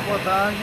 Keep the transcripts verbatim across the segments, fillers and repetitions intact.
Boa tarde.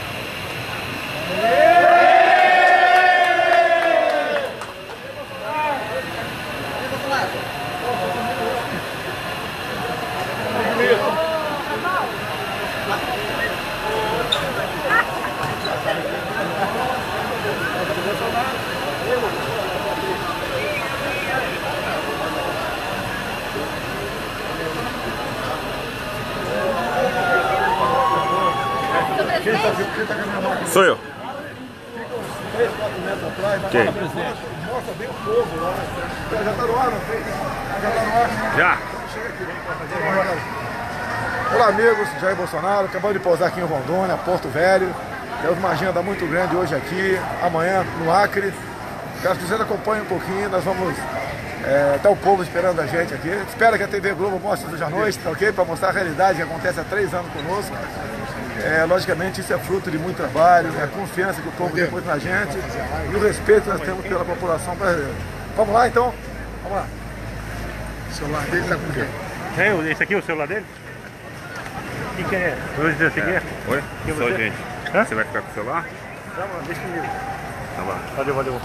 Sou eu. três, quatro metros atrás, Quem? Mostra bem o povo lá. Já tá no ar, não tem? Já tá no ar? Já. Chega aqui. Olá, amigos. Jair Bolsonaro. Acabamos de pousar aqui em Rondônia, Porto Velho. Temos uma agenda muito grande hoje aqui, amanhã no Acre. Caso vocês acompanhem um pouquinho, nós vamos... É, tá o povo esperando a gente aqui. Espera que a T V Globo mostre hoje à noite, tá ok? Para mostrar a realidade que acontece há três anos conosco. É, logicamente isso é fruto de muito trabalho, é a confiança que o povo depois na gente e o respeito que nós temos pela população brasileira. Vamos lá então? Vamos lá. O celular dele tá com quem? É, esse aqui é o celular dele? O que, que é? Vou dizer assim, é. Oi? Que Sou você? gente. Hã? Você vai ficar com o celular? Não, mano, deixa comigo. Tá lá. Valeu, valeu.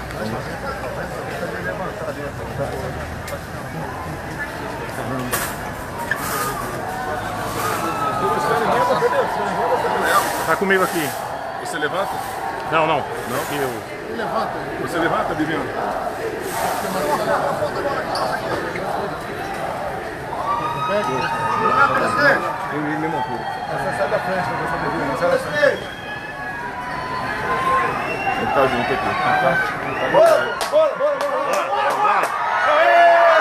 Tá comigo aqui. Você levanta? Não, não. Não? Eu... Levanta. Você levanta, Bibiano? Eu me mesmo altura. Você sai da frente, você vai sai da frente. Ele tá junto aqui. Bora, bora, bora, bora.